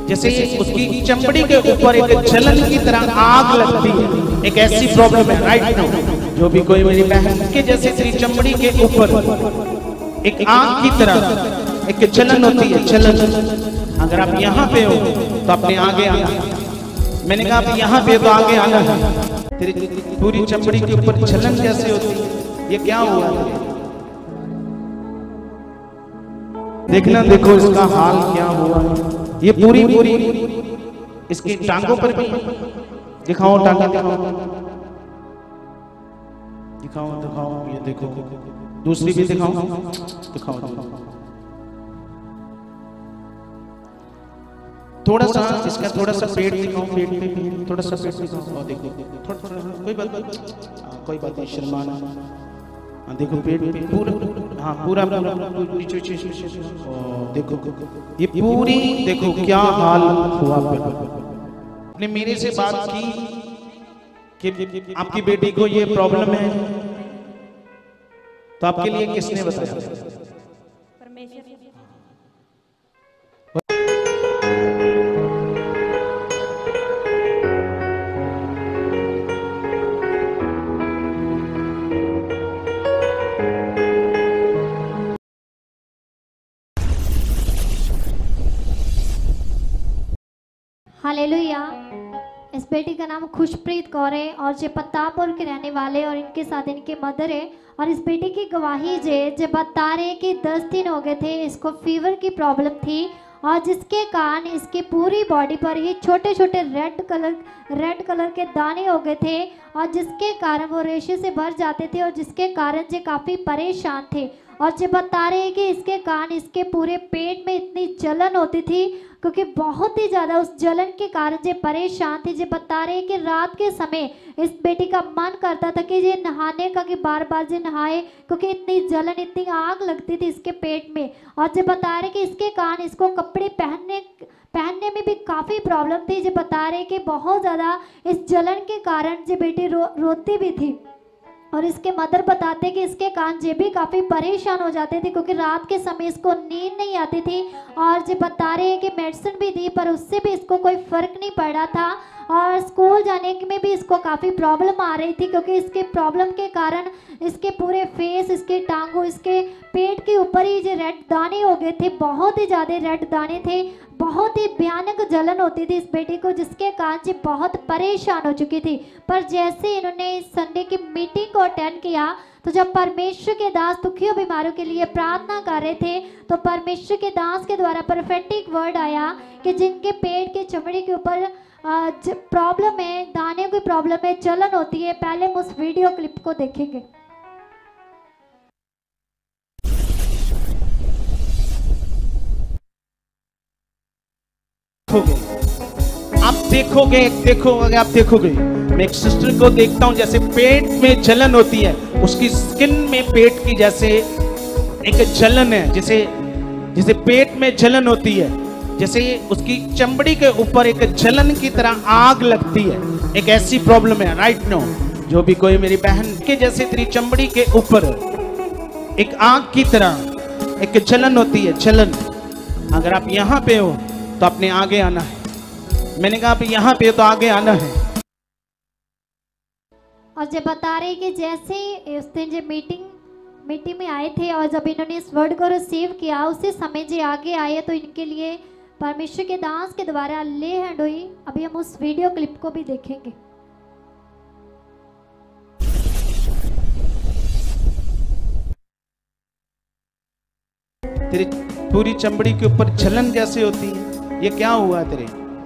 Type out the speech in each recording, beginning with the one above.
जैसे उसकी चमड़ी के ऊपर एक जलन की तरह आग लगती है, एक ऐसी प्रॉब्लम है राइट नाउ। जो भी कोई मेरी बहन के जैसे तेरी चमड़ी के ऊपर एक आग की तरह एक जलन होती है, जलन। अगर आप यहाँ पे हो तो अपने आगे आना। मैंने कहा आप यहाँ पे तो आगे आना है। तेरी पूरी चमड़ी के ऊपर जलन कैसे होती है, ये क्या हुआ? देखना, देखो इसका हाल क्या हुआ। ये पूरी इसकी टांगों पर भी दिखाओ, टांगा दिखाओ, दिखाओ दिखाओ, ये देखो, दूसरी भी दिखाओ, दिखाओ दिखाओ। थोड़ा सा इसका थोड़ा सा पेट दिखाओ, पेट पे थोड़ा सा पेट दिखाओ, देखो थोड़ा कोई बात नहीं, शर्माना। देखो पेट पे पूरा, हाँ पूरा नीचे देखो, ये पूरी देखो क्या हाल हुआ। आपने मेरे से बात की कि आपकी बेटी को ये प्रॉब्लम है, तो आपके लिए किसने बताया? परमेश्वर। हालेलुया। इस बेटी का नाम खुशप्रीत कौर है और जे पत्तापुर के रहने वाले और इनके साथ इनके मदर है। और इस बेटी की गवाही जे बता रहे कि 10 दिन हो गए थे इसको फीवर की प्रॉब्लम थी और जिसके कारण इसकी पूरी बॉडी पर ही छोटे छोटे रेड कलर के दाने हो गए थे और जिसके कारण वो रेशे से भर जाते थे और जिसके कारण जे काफ़ी परेशान थे। और जो बता रहे हैं कि इसके कारण इसके पूरे पेट में इतनी जलन होती थी क्योंकि बहुत ही ज़्यादा उस जलन के कारण जो परेशान थी। जो बता रहे हैं कि रात के समय इस बेटी का मन करता था कि ये नहाने का, कि बार बार जो नहाए क्योंकि इतनी जलन, इतनी आग लगती थी इसके पेट में। और जो बता रहे कि इसके कारण इसको कपड़े पहनने में भी काफ़ी प्रॉब्लम थी। जो बता रहे कि बहुत ज़्यादा इस जलन के कारण जो बेटी रोती भी थी। और इसके मदर बताते कि इसके कान जे भी काफ़ी परेशान हो जाते थे क्योंकि रात के समय इसको नींद नहीं आती थी। और जो बता रहे हैं कि मेडिसिन भी दी पर उससे भी इसको कोई फ़र्क नहीं पड़ा था और स्कूल जाने में भी इसको काफ़ी प्रॉब्लम आ रही थी क्योंकि इसके प्रॉब्लम के कारण इसके पूरे फेस, इसके टांगों, इसके पेट के ऊपर ही जो रेड दाने हो गए थे, बहुत ही ज़्यादा रेड दाने थे। बहुत ही भयानक जलन होती थी इस बेटी को जिसके कारण जी बहुत परेशान हो चुकी थी। पर जैसे इन्होंने इस संडे की मीटिंग को अटेंड किया तो जब परमेश्वर के दास दुखियों बीमारों के लिए प्रार्थना कर रहे थे तो परमेश्वर के दास के द्वारा प्रोफेटिक वर्ड आया कि जिनके पेट के चमड़ी के ऊपर प्रॉब्लम है, दाने की प्रॉब्लम है, जलन होती है। पहले हम उस वीडियो क्लिप को देखेंगे। आप देखोगे, आप देखोगे। मैं एक सिस्टर को देखता हूं जैसे पेट में जलन होती है, उसकी स्किन में पेट की जैसे एक जलन है, जैसे पेट में जलन होती है, जैसे उसकी चमड़ी के ऊपर एक जलन की तरह आग लगती है, एक ऐसी प्रॉब्लम है राइट नाउ। जो भी कोई मेरी बहन के जैसे तेरी चमड़ी के ऊपर एक आग की तरह एक जलन होती है, जलन। अगर आप यहाँ पे हो तो अपने आगे आना है। मैंने कहा आप यहाँ पे तो आगे आना है। और जब बता रहे कि जैसे उस दिन जो मीटिंग में आए थे और जब इन्होंने इस वर्ड को रिसीव किया उसी समय जो आगे आए तो इनके लिए परमेश्वर के दास के द्वारा ले हैंड हुई। अभी हम उस वीडियो क्लिप को भी देखेंगे। तेरी पूरी चमड़ी के ऊपर जलन जैसे होती है, ये क्या हुआ तेरे?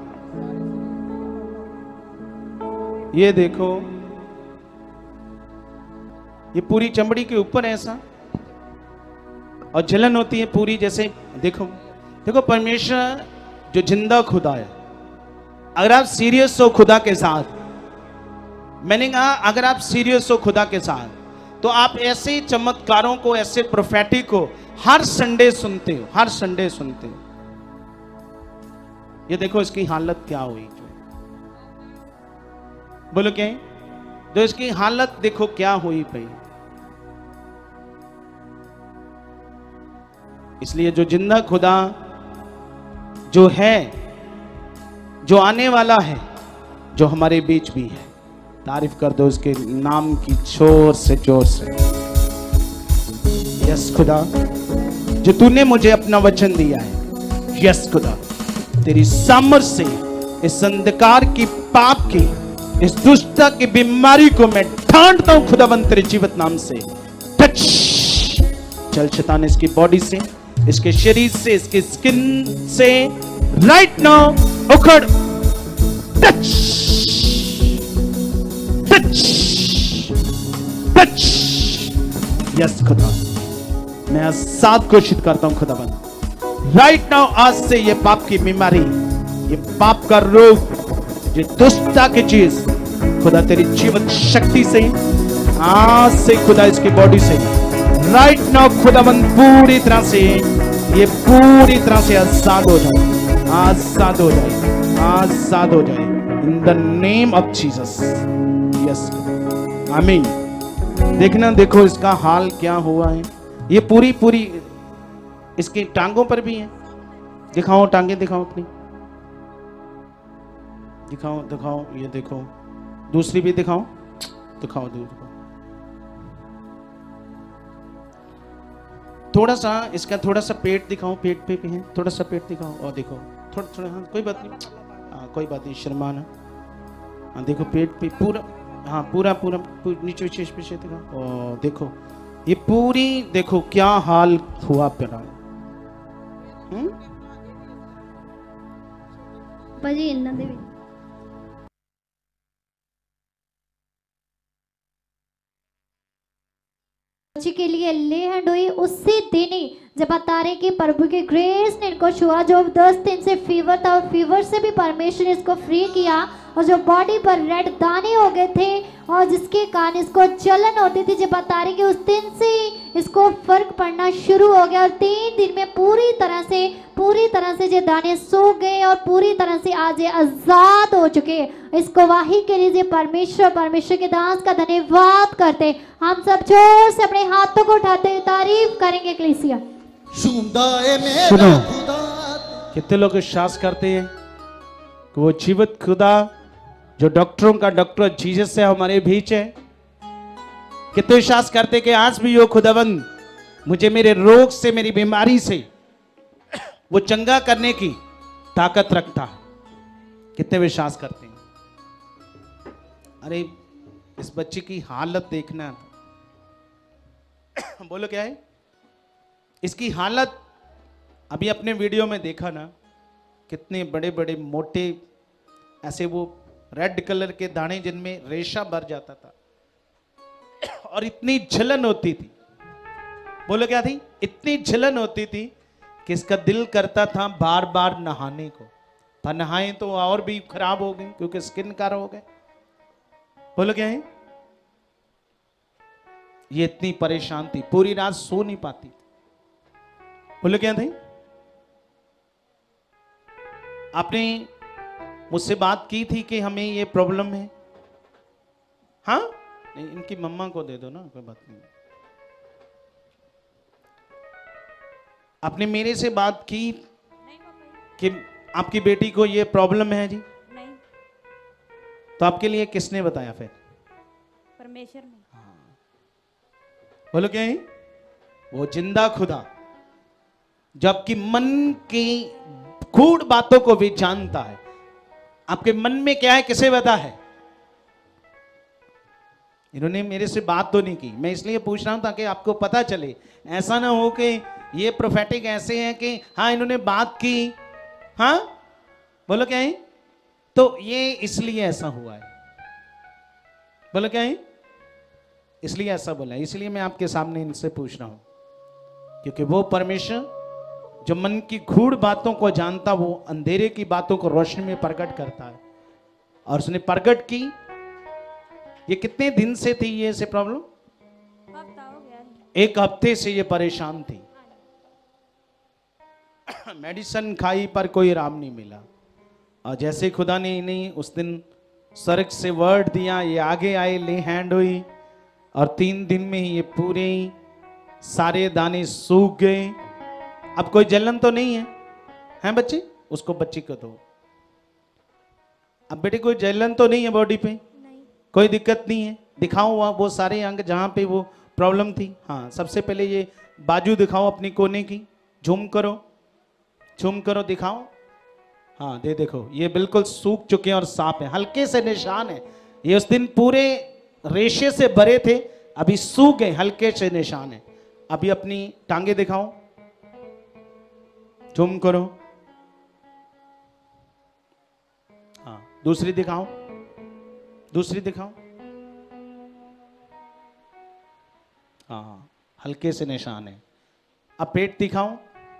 ये देखो, ये पूरी चमड़ी के ऊपर ऐसा और जलन होती है पूरी, जैसे देखो देखो। परमेश्वर जो जिंदा खुदा है, अगर आप सीरियस हो खुदा के साथ, मैंने कहा अगर आप सीरियस हो खुदा के साथ तो आप ऐसे चमत्कारों को, ऐसे प्रोफेटिक को हर संडे सुनते हो, हर संडे सुनते हो। ये देखो इसकी हालत क्या हुई, बोलो क्या? तो इसकी हालत देखो क्या हुई भाई। इसलिए जो जिंदा खुदा जो है जो आने वाला है, जो हमारे बीच भी है। तारीफ कर दो उसके नाम की जोर से जोर से। यस खुदा, जो तूने मुझे अपना वचन दिया है, यस खुदा, तेरी सामर्थ से इस अंधकार की, पाप की, इस दुष्टता की बीमारी को मैं ढांढता हूं खुदाबंद तेरे जीवित नाम से। टच, चल शैतान इसकी बॉडी से, इसके शरीर से, इसके स्किन से राइट नाउ उखड़। Touch touch touch. यस खुदा, मैं आजाद घोषित करता हूं खुदाबंद राइट नाउ। आज से ये पाप की बीमारी, ये पाप का रोग, ये दुष्टता की चीज खुदा तेरी जीवन शक्ति से आज से खुदा इसकी बॉडी से राइट नाउ खुदाबंद पूरी तरह से, ये पूरी तरह से आजाद हो जाए, आजाद हो जाए, आजाद हो जाए in the name of Jesus. Yes amen. देखना, देखो इसका हाल क्या हुआ है। ये पूरी पूरी इसकी टांगों पर भी है। दिखाओ टांगे, दिखाओ अपनी, दिखाओ दिखाओ, ये देखो, दूसरी भी दिखाओ, दिखाओ दिखाओ। थोड़ा सा इसका थोड़ा सा पेट दिखाओ, पेट पे भी है, थोड़ा सा पेट दिखाओ और देखो थोड़ा थोड़ा। हाँ कोई बात नहीं, हाँ कोई बात नहीं, शर्माना। हाँ देखो पेट पे पूरा, हाँ पूरा पूरा नीचे पीछे दिखाओ और देखो ये पूरी, देखो क्या हाल हुआ पेड़ा। बजी इल्ना देवी बच्ची के लिए ले हैंड हुई उसी दिन ही जब बता रहे कि प्रभु के ग्रेस ने इनको छुआ। जो 10 दिन से फीवर था, फीवर से भी परमेश्वर ने इसको फ्री किया। और जो बॉडी पर रेड दाने हो गए थे और जिसके कारण इसको जलन होती थी, जब बता रहे कि उस दिन से इसको फर्क पड़ना शुरू हो गया। और 3 दिन में पूरी तरह से ये दाने सूख गए और पूरी तरह से आज ये आजाद हो चुके। इस गवाही के लिए परमेश्वर के दास का धन्यवाद करते। हम सब जोर से अपने हाथों को उठाते तारीफ करेंगे कलीसिया। सुनो, कितने लोग विश्वास करते हैं कि वो जीवित खुदा जो डॉक्टरों का डॉक्टर जीसस से हमारे बीच है? कितने विश्वास करते कि आज भी वो खुदावंद मुझे मेरे रोग से, मेरी बीमारी से वो चंगा करने की ताकत रखता? कितने विश्वास करते हैं? अरे इस बच्चे की हालत देखना, बोलो क्या है इसकी हालत? अभी अपने वीडियो में देखा ना, कितने बड़े बड़े मोटे ऐसे वो रेड कलर के दाने जिनमें रेशा भर जाता था और इतनी जलन होती थी। बोलो क्या थी? इतनी जलन होती थी कि इसका दिल करता था बार बार नहाने को, पर नहाए तो और भी खराब हो गए क्योंकि स्किन कार हो गए। बोलो क्या है? ये इतनी परेशान थी, पूरी रात सो नहीं पाती। बोलो क्या थी? आपने मुझसे बात की थी कि हमें ये प्रॉब्लम है। हाँ नहीं, इनकी मम्मा को दे दो ना, कोई बात नहीं। आपने मेरे से बात की कि आपकी बेटी को ये प्रॉब्लम है जी? नहीं। तो आपके लिए किसने बताया फिर? परमेश्वर ने। हाँ। बोलो क्या है? वो जिंदा खुदा जबकि मन की गूढ़ बातों को भी जानता है। आपके मन में क्या है किसे पता है? इन्होंने मेरे से बात तो नहीं की, मैं इसलिए पूछ रहा हूं ताकि आपको पता चले। ऐसा ना हो कि ये प्रोफेटिक ऐसे हैं कि हाँ इन्होंने बात की, हाँ बोलो क्या है, तो ये इसलिए ऐसा हुआ है। बोलो क्या है? इसलिए ऐसा बोला है। इसलिए मैं आपके सामने इनसे पूछ रहा हूं, क्योंकि वो परमेश्वर जो मन की गूढ़ बातों को जानता, वो अंधेरे की बातों को रोशनी में प्रकट करता है। और उसने प्रकट की। ये कितने दिन से थी ये से प्रॉब्लम? हफ्ता हो गया है। 1 हफ्ते से ये परेशान थी। मेडिसिन खाई पर कोई आराम नहीं मिला। और जैसे खुदा ने इन्हें उस दिन स्वर्ग से वर्ड दिया, ये आगे आए, ले हैंड हुई और 3 दिन में ही ये पूरे सारे दाने सूख गए। अब कोई जलन तो नहीं है, हैं बच्चे? उसको बच्ची को दो। अब बेटे कोई जलन तो नहीं है बॉडी पे? नहीं। कोई दिक्कत नहीं है? दिखाओ वहाँ वो सारे अंग जहाँ पे वो प्रॉब्लम थी। हाँ, सबसे पहले ये बाजू दिखाओ अपनी कोने की, झूम करो दिखाओ। हाँ दे देखो, ये बिल्कुल सूख चुके हैं और साफ है, हल्के से निशान है। ये उस दिन पूरे रेशे से भरे थे, अभी सूख गए, हल्के से निशान है। अभी अपनी टांगे दिखाओ, झूम करो। हाँ दूसरी दिखाओ, हाँ हल्के से निशान है। अब पेट दिखाओ,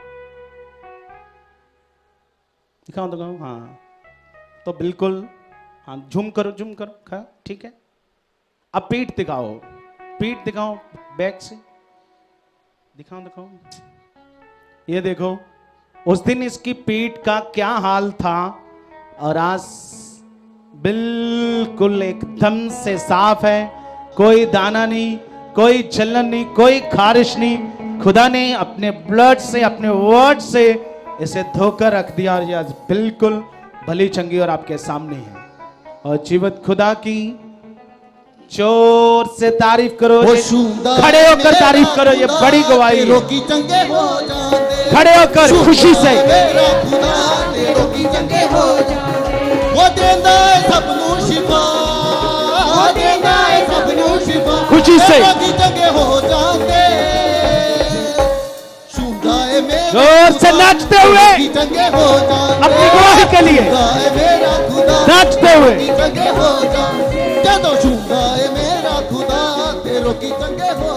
हाँ तो बिल्कुल, हाँ झूम करो हाँ ठीक है। अब पीठ दिखाओ, बैक से दिखाओ। ये देखो उस दिन इसकी पीठ का क्या हाल था और आज बिल्कुल एकदम से साफ है, कोई दाना नहीं, कोई जलन नहीं, कोई खारिश नहीं। खुदा ने अपने ब्लड से, अपने वर्ड से इसे धोकर रख दिया और ये आज बिल्कुल भली चंगी और आपके सामने है। और जीवित खुदा की जोर से तारीफ करो, खड़े होकर तारीफ करो, ये बड़ी गवाही है। खड़े होकर खुशी से खुशी से जोर से नाचते हुए अपनी गवाही के लिए नाचते हुए।